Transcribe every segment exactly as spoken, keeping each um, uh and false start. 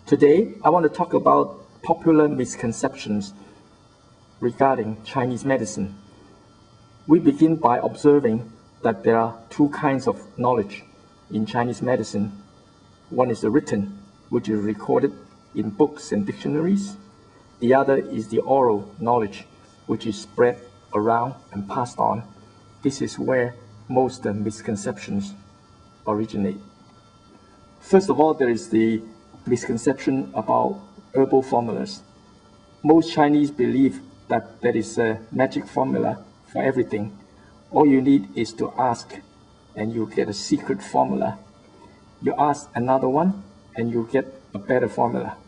Today, I want to talk about popular misconceptions regarding Chinese medicine. We begin by observing that there are two kinds of knowledge in Chinese medicine. One is the written, which is recorded in books and dictionaries. The other is the oral knowledge, which is spread around and passed on. This is where most uh, misconceptions originate. First of all, there is the misconception about herbal formulas. Most Chinese believe that there is a magic formula for everything. All you need is to ask, and you get a secret formula. You ask another one, and you get a better formula.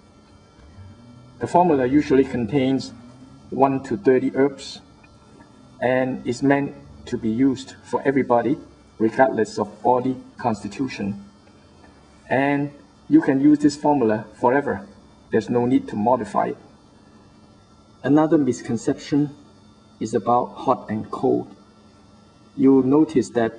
The formula usually contains one to thirty herbs, and is meant to be used for everybody, regardless of body constitution. And you can use this formula forever. There's no need to modify it. Another misconception is about hot and cold. You'll notice that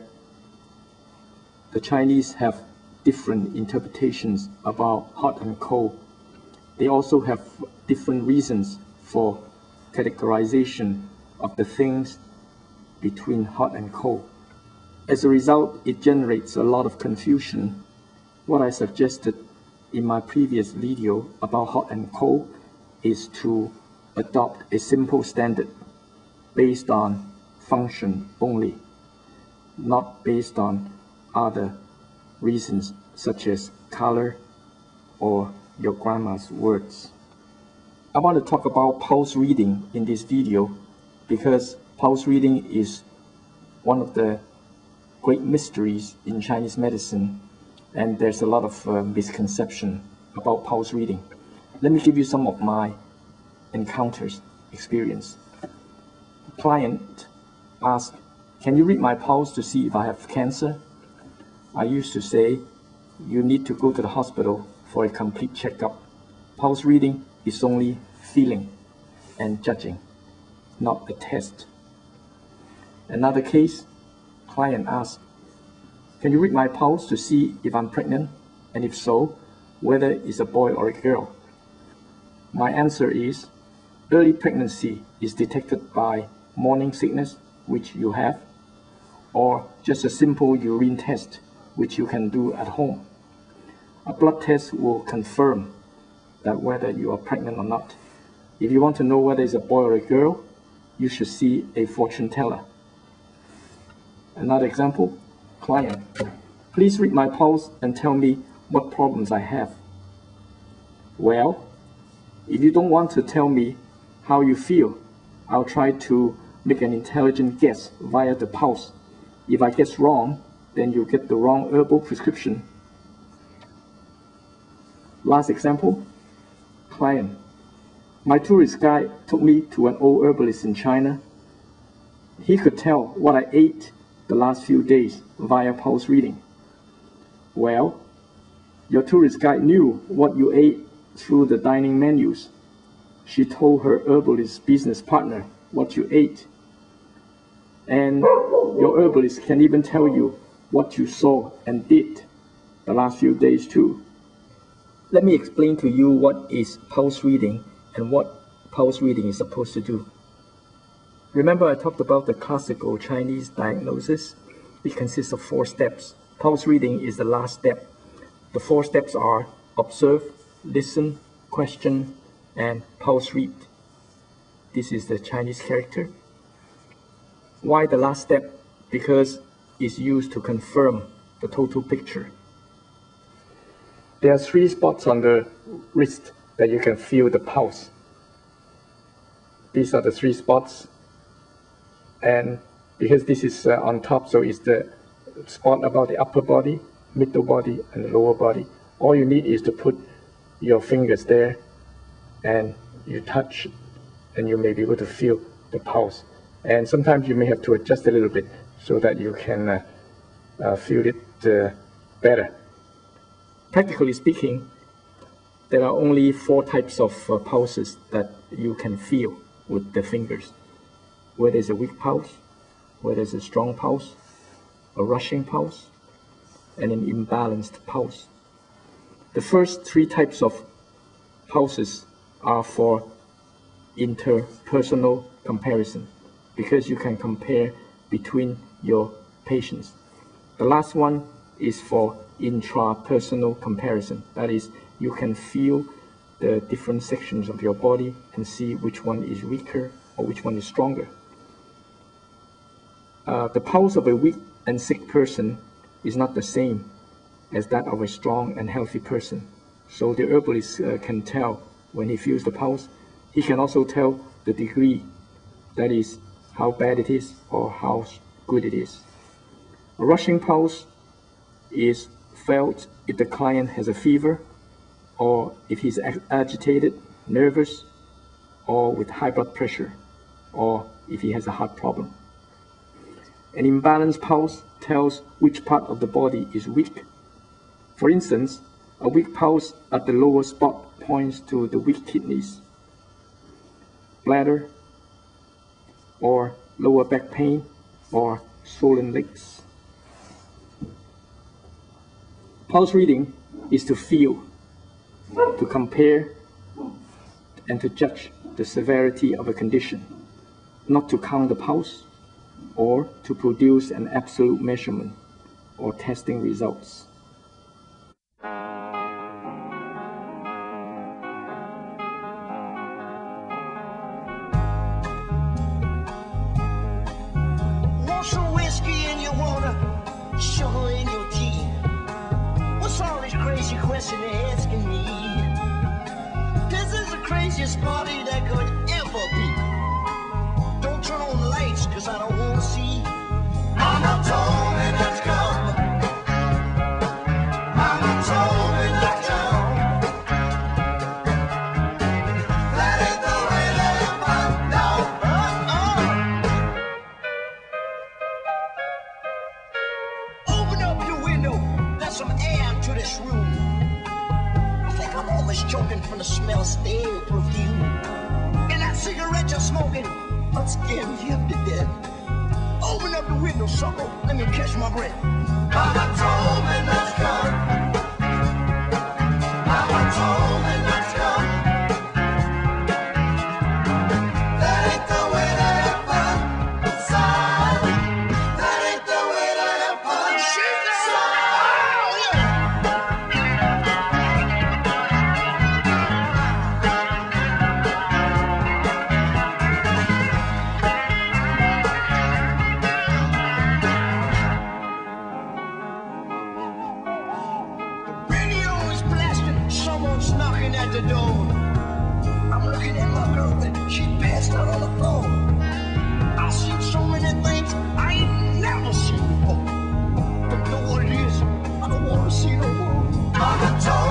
the Chinese have different interpretations about hot and cold. They also have different reasons for categorization of the things between hot and cold. As a result, it generates a lot of confusion. What I suggested in my previous video about hot and cold is to adopt a simple standard based on function only, not based on other reasons such as color or your grandma's words. I want to talk about pulse reading in this video because pulse reading is one of the great mysteries in Chinese medicine, and there's a lot of uh, misconception about pulse reading. Let me give you some of my encounters, experience. A client asked, "Can you read my pulse to see if I have cancer?" I used to say, you need to go to the hospital for a complete checkup. Pulse reading is only feeling and judging, not a test. Another case, client asked, "Can you read my pulse to see if I'm pregnant, and if so, whether it's a boy or a girl?" My answer is, early pregnancy is detected by morning sickness, which you have, or just a simple urine test, which you can do at home. A blood test will confirm that whether you are pregnant or not. If you want to know whether it's a boy or a girl, you should see a fortune teller. Another example, client, "Please read my pulse and tell me what problems I have." Well, if you don't want to tell me how you feel, I'll try to make an intelligent guess via the pulse. If I guess wrong, then you get the wrong herbal prescription. Last example, client, "My tourist guide took me to an old herbalist in China. He could tell what I ate the last few days via pulse reading." Well, your tourist guide knew what you ate through the dining menus. She told her herbalist business partner what you ate. And your herbalist can even tell you what you saw and did the last few days too. Let me explain to you what is pulse reading and what pulse reading is supposed to do. Remember I talked about the classical Chinese diagnosis? It consists of four steps. Pulse reading is the last step. The four steps are observe, listen, question, and pulse read. This is the Chinese character. Why the last step? Because it's used to confirm the total picture. There are three spots on the wrist that you can feel the pulse. These are the three spots. And because this is uh, on top, so it's the spot about the upper body, middle body, and the lower body. All you need is to put your fingers there, and you touch, and you may be able to feel the pulse. And sometimes you may have to adjust a little bit so that you can uh, uh, feel it uh, better. Practically speaking, there are only four types of uh, pulses that you can feel with the fingers. Where there's a weak pulse, where there's a strong pulse, a rushing pulse, and an imbalanced pulse. The first three types of pulses are for interpersonal comparison, because you can compare between your patients. The last one is for intrapersonal comparison. That is, you can feel the different sections of your body and see which one is weaker or which one is stronger. Uh, the pulse of a weak and sick person is not the same as that of a strong and healthy person. So the herbalist uh, can tell when he feels the pulse. He can also tell the degree, that is, how bad it is or how good it is. A rushing pulse is felt if the client has a fever, or if he's ag agitated, nervous, or with high blood pressure, or if he has a heart problem. An imbalanced pulse tells which part of the body is weak. For instance, a weak pulse at the lower spot points to the weak kidneys, bladder, or lower back pain, or swollen legs. Pulse reading is to feel, to compare, and to judge the severity of a condition, not to count the pulse or to produce an absolute measurement or testing results. Want some whiskey in your water, sugar in your tea? What's all this crazy question they're asking me? This is the craziest party that could ever be. Don't turn on the lights, cause I don't wanna see. Mama told me not to come. Mama told me not to come. That ain't the way that I'm no. Uh-uh. Open up your window, let some air to this room. I think I'm almost choking from the smell of stale perfume. And that cigarette you're smoking, I'm scaring you to death. Open up the window, sucker. Let me catch my breath. Mama told me not to come. Mama told me not to come. That ain't the way that I fun. Son, that ain't the way that I fun. Shit, someone's knocking at the door. I'm looking at my girlfriend, she passed out on the floor. I've seen so many things I ain't never seen before. Don't know what it is, I don't want to see no more. Mama told